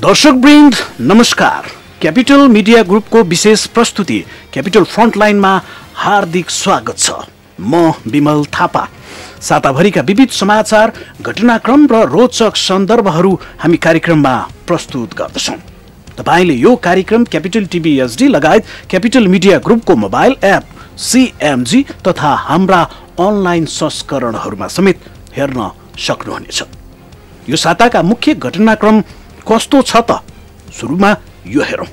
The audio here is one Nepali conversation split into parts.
दर्शकवृन्द नमस्कार। क्यापिटल मिडिया ग्रुपको विशेष प्रस्तुति क्यापिटल फ्रन्टलाइनमा हार्दिक स्वागत छ। म विमल थापा। साताभरिका विविध समाचार, घटनाक्रम र रोचक सन्दर्भहरू हामी कार्यक्रममा प्रस्तुत गर्दछौँ। तपाईले यो कार्यक्रम क्यापिटल टिभी एचडी लगायत क्यापिटल मिडिया ग्रुपको मोबाइल एप CMG तथा हाम्रा अनलाइन संस्करणहरूमा समेत हेर्न सक्नुहुनेछ। यो साताका मुख्य घटनाक्रम कस्तो छ त? सुरुमा यो हेरौं।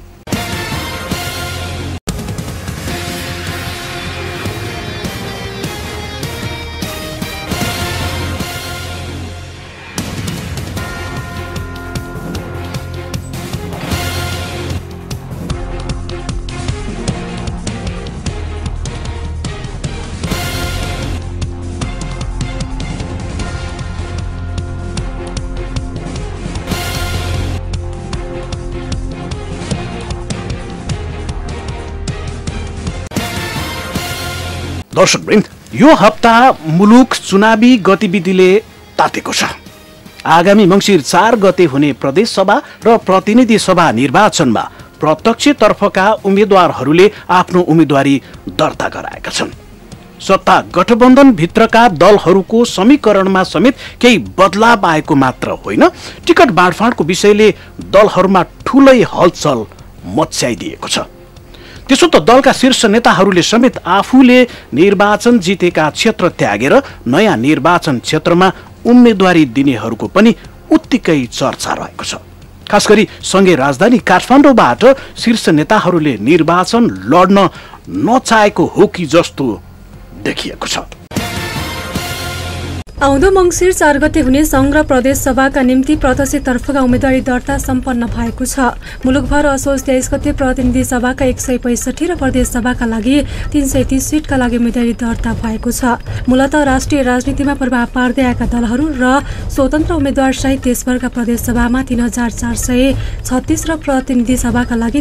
दर्शकवृन्द, यो हप्ता मुलुक चुनावी गतिविधिले तातेको छ। आगामी मङ्सिर 4 गते हुने प्रदेश सभा र प्रतिनिधि सभा निर्वाचनमा प्रत्यक्षतर्फका उम्मेद्वारहरूले आफ्नो उम्मेदवारी दर्ता गराएका छन्। सत्ता गठबन्धन भित्रका दलहरूको समीकरणमा समेत केही बदलाव आएको मात्र होइन, टिकट बाँडफाँडको विषयले दलहरूमा ठूलै हलचल मच्चाइदिएको छ। त्यसो त दलका शीर्ष नेताहरूले समेत आफूले निर्वाचन जितेका क्षेत्र त्यागेर नयाँ निर्वाचन क्षेत्रमा उम्मेदवारी दिनेहरूको पनि उत्तिकै चर्चा रहेको छ। खास गरी सँगै राजधानी काठमाडौँबाट शीर्ष नेताहरूले निर्वाचन लड्न नचाहेको हो कि जस्तो देखिएको छ। आउँदो मङ्सिर 4 गते हुने संघ र प्रदेश सभाका निम्ति प्रत्यक्षतर्फका उम्मेदवारी दर्ता सम्पन्न भएको छ। मुलुकभर असोज 23 गते प्रतिनिधि सभाका 165 र प्रदेश सभाका लागि 330 सिटका लागि उम्मेदवारी दर्ता भएको छ। मूलतः राष्ट्रिय राजनीतिमा प्रभाव पार्दै आएका दलहरू र स्वतन्त्र उम्मेद्वार सहित देशभरका प्रदेश सभामा 3436 र प्रतिनिधि सभाका लागि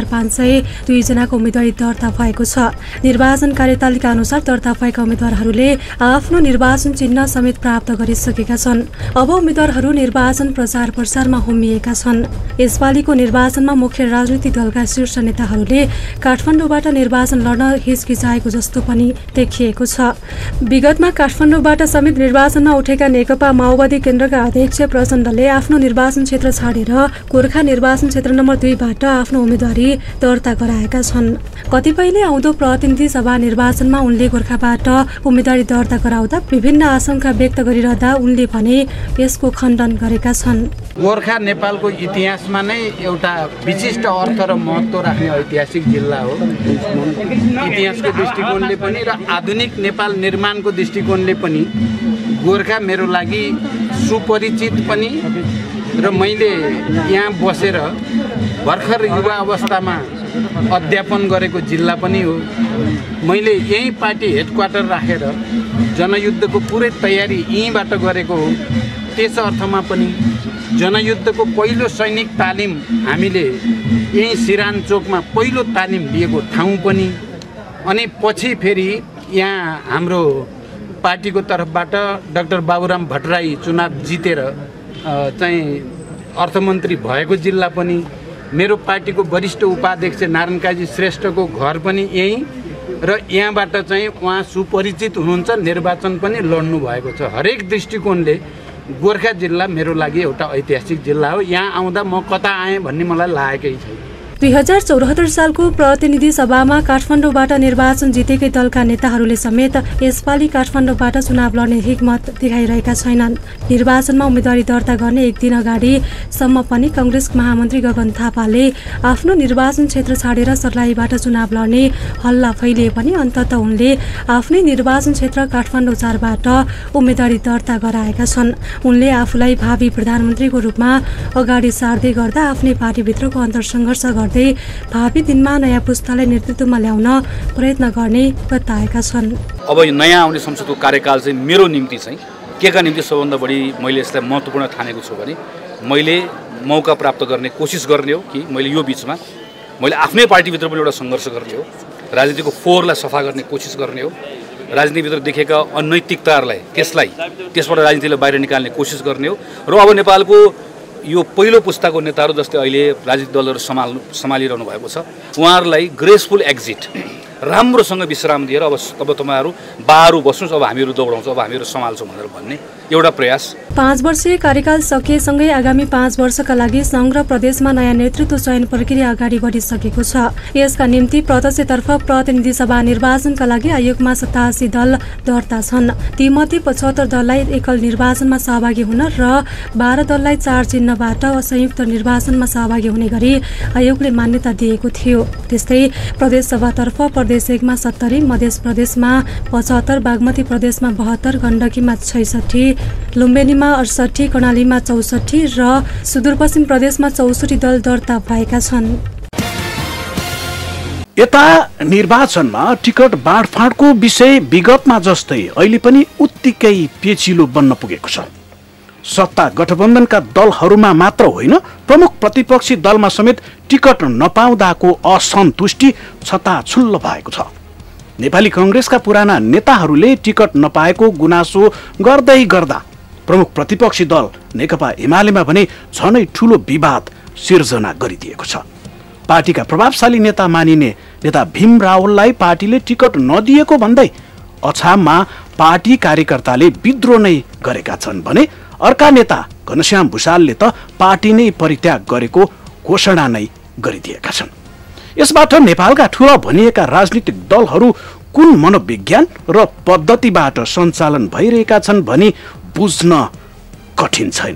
2502 जनाको उम्मेदवारी दर्ता भएको छ। निर्वाचन कार्यतालिका अनुसार दर्ता भएका उम्मेद्वारहरूले आफ्नो निर्वाचन चिन्ह समेत प्राप्त गरिसकेका छन्। अब उम्मेद्वारहरू निर्वाचन प्रचार प्रसारमा होमिएका छन्। यसपालिको निर्वाचनमा मुख्य राजनीतिक दलका शीर्ष नेताहरूले काठमाडौँबाट निर्वाचन लड्न हिचकिचाएको जस्तो पनि देखिएको छ। विगतमा काठमाडौँबाट समेत निर्वाचनमा उठेका नेकपा माओवादी केन्द्रका अध्यक्ष प्रचण्डले आफ्नो निर्वाचन क्षेत्र छाडेर गोर्खा निर्वाचन क्षेत्र नम्बर 2 बाट आफ्नो उम्मेदवारी दर्ता गराएका छन्। कतिपयले आउँदो प्रतिनिधि सभा निर्वाचनमा उनले गोर्खाबाट उम्मेदवारी दर्ता गराउँदा विभिन्न आशंका व्यक्त गरिरहँदा उनले भने यसको खण्डन गरेका छन्। गोर्खा नेपालको इतिहासमा नै एउटा विशिष्ट अर्थ र महत्त्व राख्ने ऐतिहासिक जिल्ला हो। इतिहासको दृष्टिकोणले पनि र आधुनिक नेपाल निर्माणको दृष्टिकोणले पनि गोर्खा मेरो लागि सुपरिचित पनि र मैले यहाँ बसेर भर्खर युवा अवस्थामा अध्यापन गरेको जिल्ला पनि हो। मैले यही पार्टी हेडक्वार्टर राखेर जनयुद्धको पुरै तयारी यहीँबाट गरेको हो। त्यस अर्थमा पनि जनयुद्धको पहिलो सैनिक तालिम हामीले यही सिरान चोकमा पहिलो तालिम लिएको ठाउँ पनि। अनि पछि फेरि यहाँ हाम्रो पार्टीको तर्फबाट डाक्टर बाबुराम भट्टराई चुनाव जितेर चाहिँ अर्थमन्त्री भएको जिल्ला पनि। मेरो पार्टीको वरिष्ठ उपाध्यक्ष नारायण काजी श्रेष्ठको घर पनि यही र यहाँबाट चाहिँ उहाँ सुपरिचित हुनुहुन्छ, निर्वाचन पनि लड्नु भएको छ। हरेक दृष्टिकोणले गोर्खा जिल्ला मेरो लागि एउटा ऐतिहासिक जिल्ला हो। यहाँ आउँदा म कता आएँ भन्ने मलाई लागेकै छैन। 2074 सालको प्रतिनिधि सभामा काठमाडौँबाट निर्वाचन जितेकै दलका नेताहरूले समेत यसपालि काठमाडौँबाट चुनाव लड्ने हिम्मत देखाइरहेका छैनन्। निर्वाचनमा उम्मेदवारी दर्ता गर्ने एक दिन अगाडिसम्म पनि कांग्रेस महामन्त्री गगन थापाले आफ्नो निर्वाचन क्षेत्र छाडेर सर्लाहीबाट चुनाव लड्ने हल्ला फैलिए पनि अन्ततः उनले आफ्नै निर्वाचन क्षेत्र काठमाडौँ 4 बाट उम्मेदवारी दर्ता गराएका छन्। उनले आफूलाई भावी प्रधानमन्त्रीको रूपमा अगाडि सार्दै गर्दा आफ्नै पार्टीभित्रको अन्तर्सङ्घर्ष भावी दिनमा नयाँ पुस्तालाई नेतृत्वमा ल्याउन प्रयत्न गर्ने बताएका छन्। अब यो नयाँ आउने संसदको कार्यकाल चाहिँ मेरो निम्ति चाहिँ केका निम्ति सबभन्दा बढी मैले यसलाई महत्त्वपूर्ण ठानेको छु भने मैले मौका प्राप्त गर्ने कोसिस गर्ने हो कि मैले यो बिचमा मैले आफ्नै पार्टीभित्र पनि एउटा सङ्घर्ष गर्ने हो, राजनीतिको फोहोरलाई सफा गर्ने कोसिस गर्ने हो, राजनीतिभित्र देखेका अनैतिकताहरूलाई त्यसबाट राजनीतिलाई बाहिर निकाल्ने कोसिस गर्ने हो र अब नेपालको यो पहिलो पुस्ताको नेताहरू जस्तै अहिले राजनीतिक दलहरू सम्हालिरहनु भएको छ उहाँहरूलाई ग्रेसफुल एक्जिट राम्रोसँग विश्राम दिएर अब तपाईँहरू बाहरू बस्नुहोस् अब हामीहरू दौडाउँछौँ अब हामीहरू सम्हाल्छौँ भनेर भन्ने एउटा प्रयास। 5 वर्षीय कार्यकाल सकिएसँगै आगामी 5 वर्षका लागि सङ्घ र प्रदेशमा नयाँ नेतृत्व चयन प्रक्रिया अगाडि बढिसकेको छ। यसका निम्ति प्रदेशतर्फ प्रतिनिधि सभा निर्वाचनका लागि आयोगमा 87 दल दर्ता छन्। तीमध्ये 75 दललाई एकल निर्वाचनमा सहभागी हुन र 12 दललाई 4 चिन्हबाट संयुक्त निर्वाचनमा सहभागी हुने गरी आयोगले मान्यता दिएको थियो। त्यस्तै प्रदेशसभातर्फ प्रदेश 1 मा 70, मध्य प्रदेशमा 75, बागमती प्रदेशमा 72, गण्डकीमा 66, लुम्बिनीमा 68, कर्णालीमा 64 र सुदूरपश्चिम प्रदेशमा 64 दल दर्ता भएका छन्। यता निर्वाचनमा टिकट बाँडफाँडको विषय विगतमा जस्तै अहिले पनि उत्तिकै पेचिलो बन्न पुगेको छ। सत्ता गठबन्धनका दलहरूमा मात्र होइन प्रमुख प्रतिपक्षी दलमा समेत टिकट नपाउँदाको असन्तुष्टि छताछुल्लो भएको छ। नेपाली कांग्रेसका पुराना नेताहरूले टिकट नपाएको गुनासो गर्दै गर्दा प्रमुख प्रतिपक्षी दल नेकपा एमालेमा भने झनै ठूलो विवाद सिर्जना गरिदिएको छ। पार्टीका प्रभावशाली नेता मानिने नेता भीम रावललाई पार्टीले टिकट नदिएको भन्दै अछाममा पार्टी कार्यकर्ताले विद्रोह नै गरेका छन् भने अर्का नेता घनश्याम भुषालले त पार्टी नै परित्याग गरेको घोषणा नै गरिदिएका छन्। यसबाट नेपालका ठूला भनिएका राजनीतिक दलहरू कुन मनोविज्ञान र पद्धतिबाट सञ्चालन भइरहेका छन् भनी बुझ्न कठिन छैन।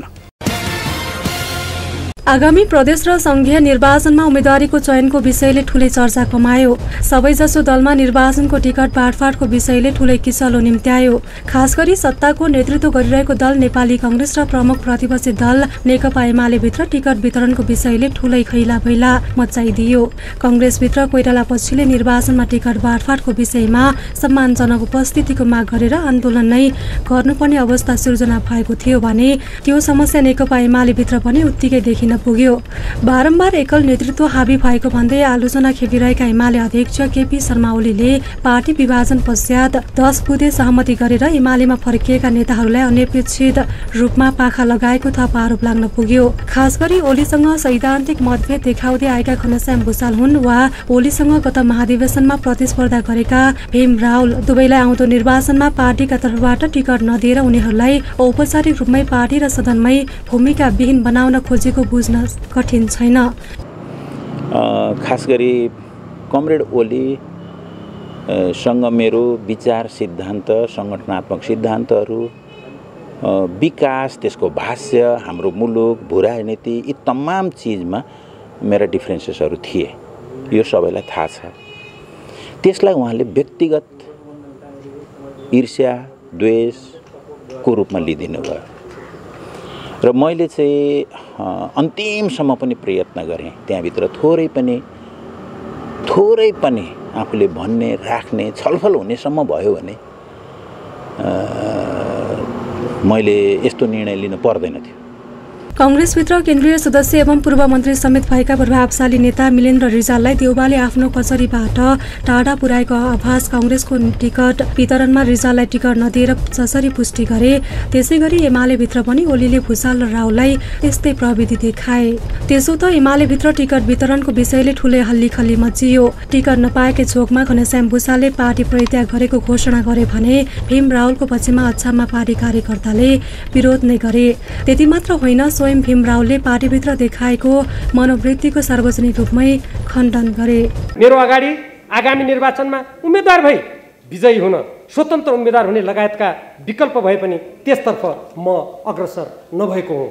आगामी प्रदेश र संघीय निर्वाचनमा उम्मेदवारीको चयनको विषयले ठूलै चर्चा कमायो। सबैजसो दलमा निर्वाचनको टिकट बाँडफाँडको विषयले ठूलै किचलो निम्त्यायो। खास गरी सत्ताको नेतृत्व गरिरहेको दल नेपाली कांग्रेस र प्रमुख प्रतिपक्षी दल नेकपा एमाले भित्र टिकट वितरणको विषयले ठूलै खैला भैला मचाइदियो। कांग्रेसभित्र कोइराला पक्षले निर्वाचनमा टिकट बाँडफाँडको विषयमा सम्मानजनक उपस्थितिको माग गरेर आन्दोलन नै गर्नुपर्ने अवस्था सिर्जना भएको थियो भने त्यो समस्या नेकपा एमाले भित्र पनि उत्तिकै देखिन पुग्यो। बारम्बार एकल नेतृत्व हावी भएको भन्दै आलोचना खेपिरहेका एमाले अध्यक्ष केपी शर्मा ओलीले पार्टी विभाजन पश्चात 10 बुँदे सहमति गरेर एमालेमा फर्किएका नेताहरूलाई अनपेक्षित रूपमा पाखा लगाएको थप आरोप लाग्न पुग्यो। खास गरी ओलीसँग सैद्धान्तिक मतभेद देखाउँदै आएका घनश्याम भुषाल हुन् वा ओलीसँग गत महाधिवेशनमा प्रतिस्पर्धा गरेका भीम रावल, दुवैलाई आउँदो निर्वाचनमा पार्टीका तर्फबाट टिकट नदिएर उनीहरूलाई औपचारिक रूपमै पार्टी र सदनमै भूमिका विहीन बनाउन खोजेको बुझ्न कठिन छैन। खास गरी कमरेड ओली सँग मेरो विचार सिद्धान्त, संगठनात्मक सिद्धान्तहरू, विकास, त्यसको भाष्य, हाम्रो मुलुक, भू राजनीति, यी तमाम चिजमा मेरा डिफ्रेन्सेसहरू थिए। यो सबैलाई थाहा छ। त्यसलाई उहाँले व्यक्तिगत ईर्ष्या, द्वेषको रूपमा लिदिनु भयो र मैले चाहिँ अन्तिमसम्म पनि प्रयत्न गरेँ। त्यहाँभित्र थोरै पनि आफूले भन्ने, राख्ने, छलफल हुनेसम्म भयो भने मैले यस्तो निर्णय लिनु पर्दैन थियो। कांग्रेसभित्र केन्द्रीय सदस्य एवं पूर्व मन्त्री समेत भएका प्रभावशाली नेता मिलेन्द्र रिजाललाई देउबाले आफ्नो कचहरीबाट टाढा पुर्याएको आभास कांग्रेसको टिकट वितरणमा रिजाललाई टिकट नदिएर जसरी पुष्टि गरे त्यसै गरी एमाले भित्र पनि ओलीले भुषाल र रावललाई त्यस्तै प्रविधि देखाए। त्यसो त एमाले भित्र टिकट वितरणको विषयले ठूलै हल्लीखल्ली मचियो। टिकट नपाएकै झोकमा घनश्याम भुषालले पार्टी परित्याग गरेको घोषणा गरे भने भीम रावलको पक्षमा अछाममा पार्टी कार्यकर्ताले विरोध नै गरे। त्यति मात्र होइन, स्वयं भीम रावलले पार्टीभित्र देखाएको मनोवृत्तिको सार्वजनिक रूपमै खण्डन गरे। मेरो अगाडि आगामी निर्वाचनमा उम्मेदवार भई विजयी हुन, स्वतन्त्र उम्मेदवार हुने लगायतका विकल्प भए पनि त्यसतर्फ म अग्रसर नभएको हुँ।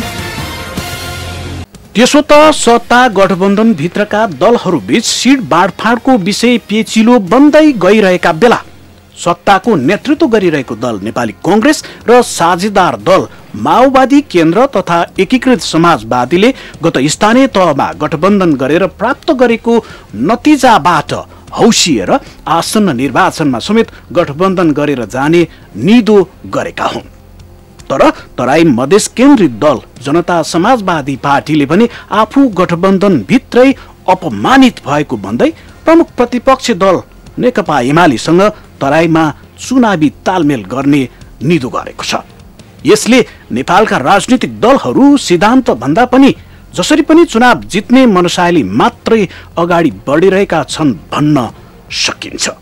त्यसो त सत्ता गठबन्धन भित्रका दलहरूबीच सिट बाँडफाँडको विषय पेचिलो बन्दै गइरहेका बेला सत्ताको नेतृत्व गरिरहेको दल नेपाली कांग्रेस र साझेदार दल माओवादी केन्द्र तथा एकीकृत समाजवादीले गत स्थानीय तहमा गठबन्धन गरेर प्राप्त गरेको नतिजाबाट हौसिएर आसन्न निर्वाचनमा समेत गठबन्धन गरेर जाने निदो गरेका हुन्। तर तराई मधेस केन्द्रित दल जनता समाजवादी पार्टीले पनि आफू गठबन्धन भित्रै अपमानित भएको भन्दै प्रमुख प्रतिपक्षी दल नेकपा एमालेसँग तराईमा चुनावी तालमेल गर्ने निदो गरेको छ। यसले नेपालका राजनीतिक दलहरू सिद्धान्त भन्दा पनि जसरी पनि चुनाव जित्ने मनसायले मात्रै अगाडि बढिरहेका छन् भन्न सकिन्छ।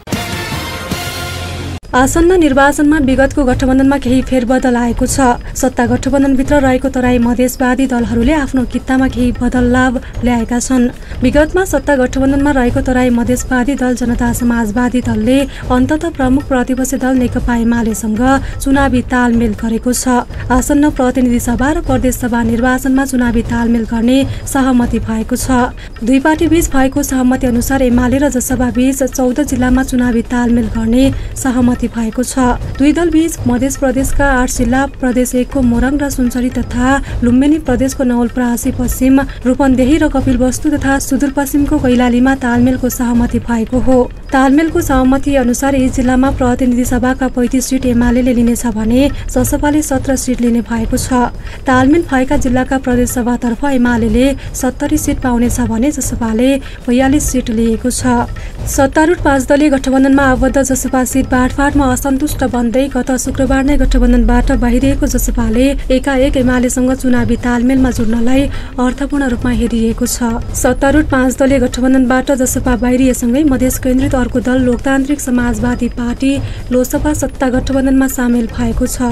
आसन्न निर्वाचनमा विगतको गठबन्धनमा केही फेरबदल आएको छ। सत्ता गठबन्धनभित्र रहेको तराई मधेसवादी दलहरूले आफ्नो कित्तामा केही बदलाव ल्याएका छन्। विगतमा सत्ता गठबन्धनमा रहेको तराई मधेसवादी दल जनता समाजवादी दलले अन्ततः प्रमुख प्रतिपक्षी दल नेकपा एमालेसँग चुनावी तालमेल गरेको छ। आसन्न प्रतिनिधि सभा र प्रदेश सभा निर्वाचनमा चुनावी तालमेल गर्ने सहमति भएको छ। दुई पार्टी बीच भएको सहमति अनुसार एमाले र जसपा बीच 14 जिल्लामा चुनावी तालमेल गर्ने सहमति भएको छ। दुई दल बीच मध्य प्रदेशका 8 जिल्ला, प्रदेश 1 को मोरङ र सुनसरी तथा लुम्बिनी, प्रदेशको नवलपरासी, पश्चिम रूपन्देही र कपिलवस्तु तथा सुदूरपश्चिमको कैलालीमा तालमेलको सहमति भएको हो। तालमेलको सहमति अनुसार यी जिल्लामा प्रतिनिधि सभाका 35 सिट एमाले लिनेछ भने जसपाले 17 सिट लिने भएको छ। तालमेल भएका जिल्लाका प्रदेश सभातर्फ एमाले 70 सिट पाउनेछ भने जसपाले 42 सिट लिएको छ। सत्तारूढ 5 दलीय गठबन्धनमा आबद्ध जसपा सिट बाँडफाँडमा असन्तुष्ट बन्दै गत शुक्रबार नै गठबन्धनबाट बाहिरिएको जसपाले एकाएक एमालेसँग चुनावी तालमेलमा जुड्नलाई अर्थपूर्ण रूपमा हेरिएको छ। सत्तारूढ 5 दलीय गठबन्धनबाट जसपा बाहिरिएसँगै मधेस केन्द्रित अर्को दल लोकतान्त्रिक समाजवादी पार्टी लोसपा सत्ता गठबन्धनमा सामेल भएको छ।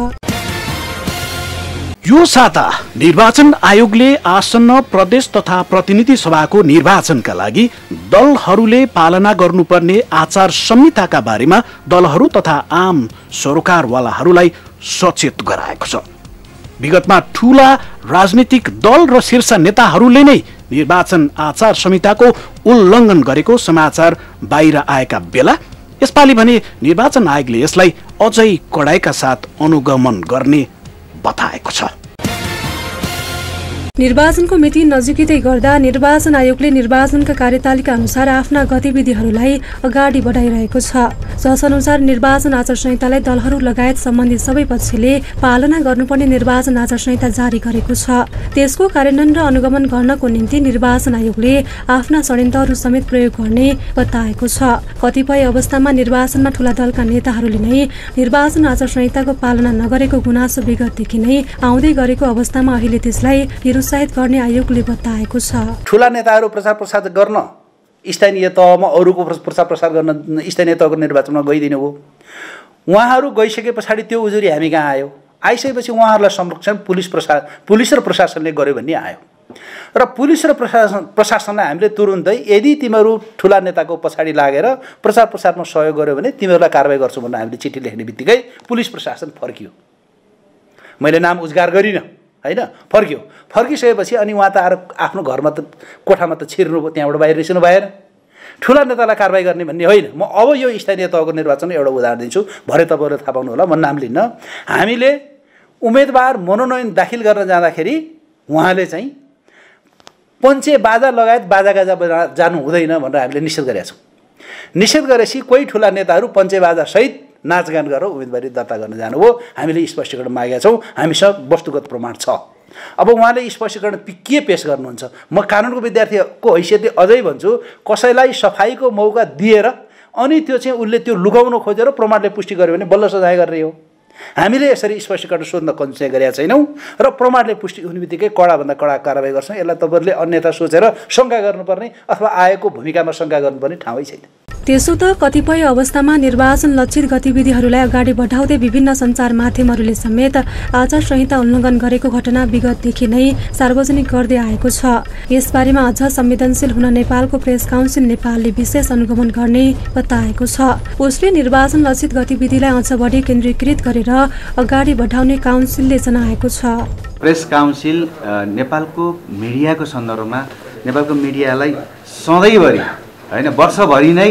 यो साता निर्वाचन आयोगले आसन्न प्रदेश तथा प्रतिनिधि सभाको निर्वाचनका लागि दलहरूले पालना गर्नुपर्ने आचार संहिताका बारेमा दलहरू तथा आम सरोकारवालाहरूलाई सचेत गराएको छ। विगतमा ठूला राजनीतिक दल र शीर्ष नेताहरूले नै निर्वाचन आचार संहिताको उल्लङ्घन गरेको समाचार बाहिर आएका बेला यसपालि भने निर्वाचन आयोगले यसलाई अझै कडाइका साथ अनुगमन गर्ने बताएको छ। निर्वाचनको मिति नजिकै गर्दा निर्वाचन आयोगले निर्वाचनका कार्यतालिका अनुसार आफ्ना गतिविधिहरूलाई अगाडि बढाइरहेको छ। जसअनुसार निर्वाचन आचार संहितालाई दलहरू लगायत सम्बन्धित सबै पक्षले पालना गर्नुपर्ने निर्वाचन आचार संहिता जारी गरेको छ। त्यसको कार्यान्वयन र अनुगमन गर्नको निम्ति निर्वाचन आयोगले आफ्ना षड्यन्त्रहरू समेत प्रयोग गर्ने बताएको छ। कतिपय अवस्थामा निर्वाचनमा ठूला दलका नेताहरूले नै निर्वाचन आचार संहिताको पालना नगरेको गुनासो विगतदेखि नै आउँदै गरेको अवस्थामा अहिले त्यसलाई निरुत्साहित गर्ने आयोगले बताएको छ। ठूला नेताहरू प्रचार प्रसार गर्न स्थानीय तहमा अरूको प्रचार प्रसार गर्न स्थानीय तहको निर्वाचनमा गइदिनु हो। उहाँहरू गइसके पछाडि त्यो उजुरी हामी कहाँ आयो। आइसकेपछि उहाँहरूलाई संरक्षण पुलिस र प्रशासनले गर्यो भन्ने आयो र पुलिस र प्रशासनलाई हामीले तुरुन्तै यदि तिमीहरू ठूला नेताको पछाडि लागेर प्रचार प्रसारमा सहयोग गर्यो भने तिमीहरूलाई कारबाही गर्छौँ भनेर हामीले चिठी लेख्ने बित्तिकै पुलिस प्रशासन फर्कियो। मैले नाम उद्घार गरिनँ हैन, फर्किसकेपछि अनि उहाँ त आएर आफ्नो घरमा त कोठामा त छिर्नु भयो, त्यहाँबाट बाहिर निस्किनु भएन। ठूला नेतालाई कारबाही गर्ने भन्ने होइन। म अब यो स्थानीय तहको निर्वाचन एउटा उदाहरण दिन्छु, भरे तपाईँहरूले थाहा पाउनु होला, म नाम लिन्न। हामीले उम्मेदवार मनोनयन दाखिल गर्न जाँदाखेरि उहाँले चाहिँ पञ्चे बाजा लगायत बाजागाजा जानु हुँदैन भनेर हामीले निषेध गरेका छौँ। निषेध गरेपछि कोही ठूला नेताहरू पञ्चे बाजा सहित नाचगान गरेर उम्मेदवारी दर्ता गर्न जानुभयो। हामीले स्पष्टीकरण मागेका छौँ, हामीसँग वस्तुगत प्रमाण छ। अब उहाँले स्पष्टीकरण के पेश गर्नुहुन्छ? म कानुनको विद्यार्थीको हैसियतले अझै भन्छु, कसैलाई सफाईको मौका दिएर अनि त्यो चाहिँ उसले त्यो लुकाउन खोजेर प्रमाणले पुष्टि गर्यो भने बल्ल सजाय गर्ने हो। हामीले यसरी स्पष्टीकरण सोध्न कन्सिडर गरेका छैनौँ र प्रमाणले पुष्टि हुने बित्तिकै कडाभन्दा कडा कारबाही गर्छौँ। यसलाई तपाईँहरूले अन्यथा सोचेर शङ्का गर्नुपर्ने अथवा आएको भूमिकामा शङ्का गर्नुपर्ने ठाउँै छैन। त्यसो त कतिपय अवस्थामा निर्वाचन लक्षित गतिविधिहरूलाई अगाडि बढाउँदै विभिन्न सञ्चार माध्यमहरूले समेत आचार संहिता उल्लङ्घन गरेको घटना विगतदेखि नै सार्वजनिक गर्दै आएको छ। यसबारेमा अझ संवेदनशील हुन नेपालको प्रेस काउन्सिल नेपालले विशेष अनुगमन गर्ने बताएको छ। उसले निर्वाचन लक्षित गतिविधिलाई अझ बढी केन्द्रीकृत गरेर अगाडि बढाउने काउन्सिलले जनाएको छ। प्रेस काउन्सिल नेपालको मिडियाको सन्दर्भमा नेपालको मिडियालाई सधैँभरि होइन वर्षभरि नै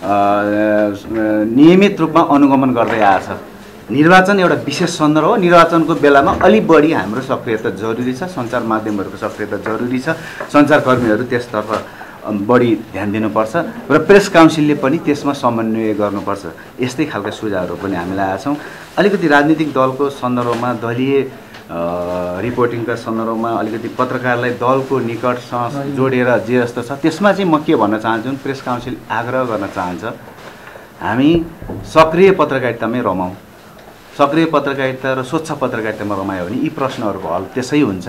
नियमित रूपमा अनुगमन गर्दै आएछ। निर्वाचन एउटा विशेष सन्दर्भ हो। निर्वाचनको बेलामा अलि बढी हाम्रो सक्रियता जरुरी छ, सञ्चार माध्यमहरूको सक्रियता जरुरी छ, सञ्चारकर्मीहरू त्यसतर्फ बढी ध्यान दिनुपर्छ र प्रेस काउन्सिलले पनि त्यसमा समन्वय गर्नुपर्छ। यस्तै खालका सुझावहरू पनि हामीलाई आएछौँ। अलिकति राजनीतिक दलको सन्दर्भमा, दलीय रिपोर्टिङका सन्दर्भमा अलिकति पत्रकारलाई दलको निकटसँग जोडेर जे जस्तो छ त्यसमा चाहिँ म के भन्न चाहन्छु, प्रेस काउन्सिल आग्रह गर्न चाहन्छ हामी सक्रिय पत्रकारितामै रमाउँ। सक्रिय पत्रकारिता र स्वच्छ पत्रकारितामा रमायो भने यी प्रश्नहरूको हल त्यसै हुन्छ।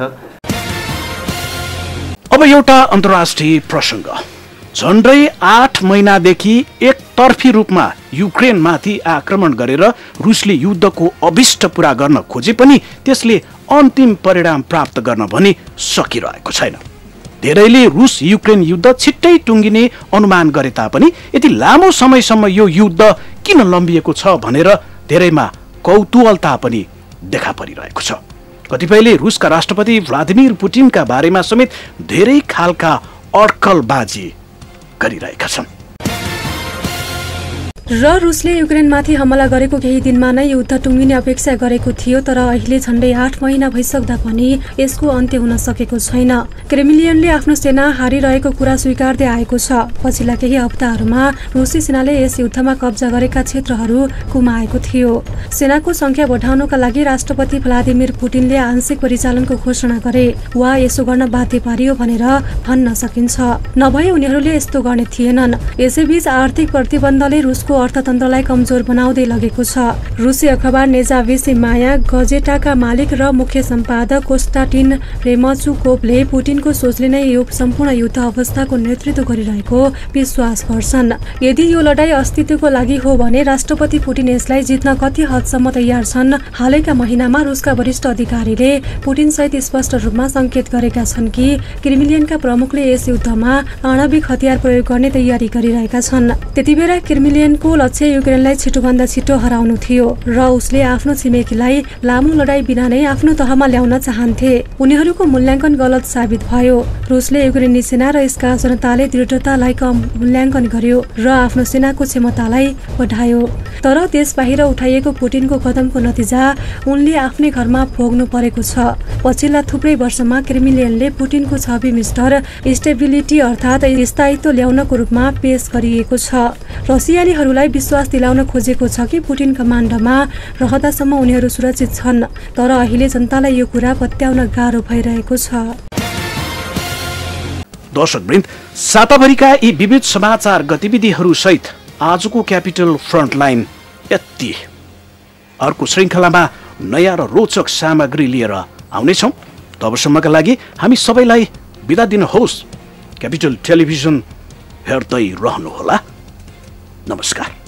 अब एउटा अन्तर्राष्ट्रिय प्रसङ्ग। झन्डै 8 महिनादेखि एकतर्फी रूपमा युक्रेनमाथि आक्रमण गरेर रुसले युद्धको अभिष्ट पूरा गर्न खोजे पनि त्यसले अन्तिम परिणाम प्राप्त गर्न भने सकिरहेको छैन। धेरैले रुस युक्रेन युद्ध छिट्टै टुङ्गिने अनुमान गरे तापनि यति लामो समयसम्म यो युद्ध किन लम्बिएको छ भनेर धेरैमा कौतूहलता पनि देखा परिरहेको छ। कतिपयले रुसका राष्ट्रपति भ्लादिमिर पुटिनका बारेमा समेत धेरै खालका अड्कलबाजी गरिरहेका छन्। र रुसले युक्रेनमाथि हमला गरेको केही दिनमा नै युद्ध टुङ्गिने अपेक्षा गरेको थियो, तर अहिले झन्डै 8 महिना भइसक्दा पनि यसको अन्त्य हुन सकेको छैन। क्रेमलियनले आफ्नो सेना हारिरहेको कुरा स्वीकार्दै आएको छ। पछिल्ला केही हप्ताहरूमा रुसी सेनाले यस युद्धमा कब्जा गरेका क्षेत्रहरू गुमाएको थियो। सेनाको संख्या बढाउनका लागि राष्ट्रपति भ्लादिमिर पुटिनले आंशिक परिचालनको घोषणा गरे वा यसो गर्न बाध्य पारियो भनेर भन्न सकिन्छ। नभए उनीहरूले यस्तो गर्ने थिएनन्। यसैबीच आर्थिक प्रतिबन्धले रुसको अर्थतन्त्रलाई कमजोर बनाउँदै लगेको छ। रुसी अखबार नेजाविसी माया गजेटाका मालिक र मुख्य सम्पादक कोस्टाटिन रेमचुकोभले पुटिनको सोचले नै यो सम्पूर्ण युद्ध अवस्थाको नेतृत्व गरिरहेको विश्वास गर्छन्। यदि यो लडाईँ अस्तित्वको लागि हो भने राष्ट्रपति पुटिन यसलाई जित्न कति हदसम्म तयार छन्। हालैका महिनामा रुसका वरिष्ठ अधिकारीले पुटिनसहित स्पष्ट रूपमा संकेत गरेका छन् कि क्रेमलियनका प्रमुखले यस युद्धमा आणविक हतियार प्रयोग गर्ने तयारी गरिरहेका छन्। त्यतिबेला क्रेमलियनको लक्ष्य युक्रेनलाई छिटोभन्दा छिटो हराउनु थियो र उसले आफ्नो छिमेकीलाई लामो लडाईँ बिना नै आफ्नो तहमा ल्याउन चाहन्थे। उनीहरूको मूल्याङ्कन गलत साबित भयो। रुसले युक्रेनी सेना र यसका जनताले दृढतालाई कम मूल्याङ्कन गर्यो र आफ्नो सेनाको क्षमतालाई बढायो। तर देश बाहिर उठाइएको पुटिनको कदमको नतिजा उनले आफ्नै घरमा भोग्नु परेको छ। पछिल्ला थुप्रै वर्षमा क्रेमलियनले पुटिनको छवि मिस्टर स्टेबिलिटी अर्थात् स्थायित्व ल्याउनको रूपमा पेश गरिएको छ। रसियालीहरूलाई विश्वास दिलाउन खोजेको छ कि पुटिन कमान्डमा रहँदासम्म उनीहरू सुरक्षित छन्, तर अहिले जनतालाई यो कुरा पत्याउन गाह्रो भइरहेको छ। दर्शकवृन्द, साताभरिका यी विविध समाचार गतिविधिहरू सहित आजको क्यापिटल फ्रन्टलाइन यति। अर्को श्रृङ्खलामा नयाँ र रोचक सामग्री लिएर आउनेछौँ। तबसम्मका लागि हामी सबैलाई बिदा दिनुहोस्। क्यापिटल टेलिभिजन हेर्दै रहनुहोला। नमस्कार।